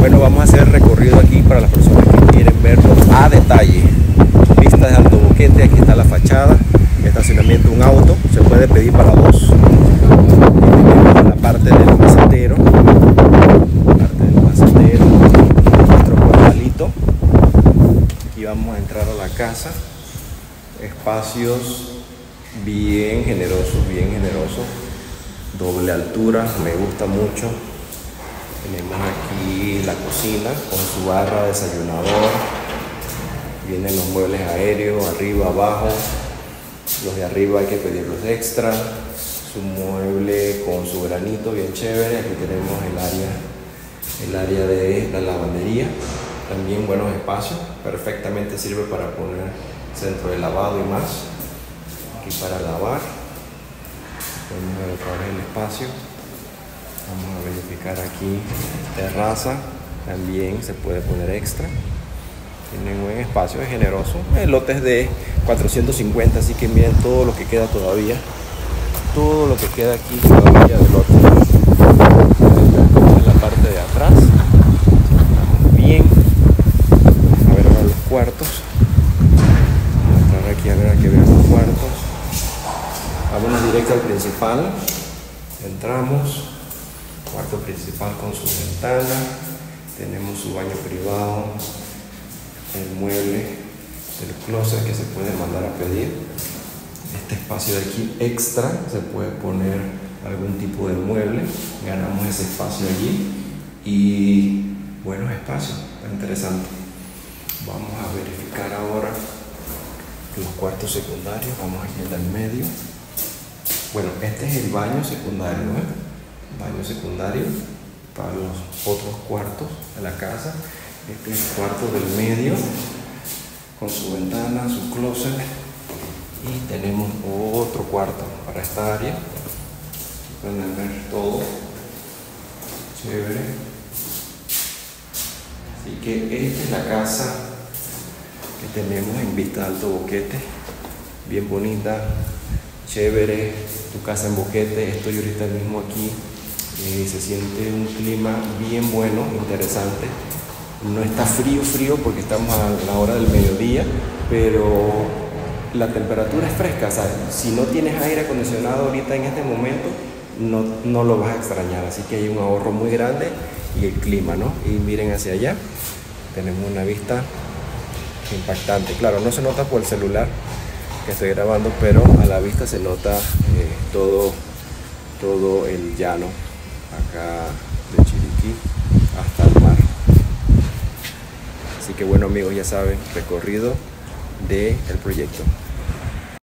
Bueno, vamos a hacer el recorrido aquí para las personas que quieren verlo a detalle. Vistas de Alto Boquete, aquí está la fachada, estacionamiento un auto, se puede pedir para dos. Tenemos la parte del macetero, nuestro portalito. Aquí vamos a entrar a la casa. Espacios bien generosos, doble altura, me gusta mucho. Tenemos aquí la cocina con su barra, desayunador. Vienen los muebles aéreos, arriba, abajo. Los de arriba hay que pedirlos extra. Su mueble con su granito bien chévere. Aquí tenemos el área de la lavandería. También buenos espacios. Perfectamente sirve para poner centro de lavado y más. Aquí para lavar. Podemos ver otra vez el espacio. Vamos a verificar aquí, terraza, también se puede poner extra. Tiene buen espacio, es generoso. El lote es de 450, así que miren todo lo que queda todavía. Todo lo que queda aquí todavía del lote. En la parte de atrás. Estamos bien. Vamos a ver ahora los cuartos. Vamos a entrar aquí a ver, que vean los cuartos. Vámonos directo al principal. Entramos. Cuarto principal con su ventana, tenemos su baño privado, el mueble del closet que se puede mandar a pedir. Este espacio de aquí extra se puede poner algún tipo de mueble, ganamos ese espacio allí y buenos espacios, está interesante. Vamos a verificar ahora los cuartos secundarios, vamos aquí en el medio. Bueno, este es el baño secundario, baño secundario para los otros cuartos de la casa. Este es el cuarto del medio con su ventana, su closet, y tenemos otro cuarto para esta área. Pueden ver todo chévere. Así que esta es la casa que tenemos en vista de Alto Boquete, bien bonita, chévere. Tu casa en Boquete, estoy ahorita mismo aquí. Se siente un clima bien bueno, interesante. No está frío porque estamos a la hora del mediodía, pero la temperatura es fresca. O sea, si no tienes aire acondicionado ahorita en este momento, no lo vas a extrañar. Así que hay un ahorro muy grande. Y el clima, ¿no? Y miren hacia allá, tenemos una vista impactante. Claro, no se nota por el celular que estoy grabando, pero a la vista se nota todo el llano acá de Chiriquí hasta el mar. Así que bueno amigos, ya saben, recorrido del proyecto.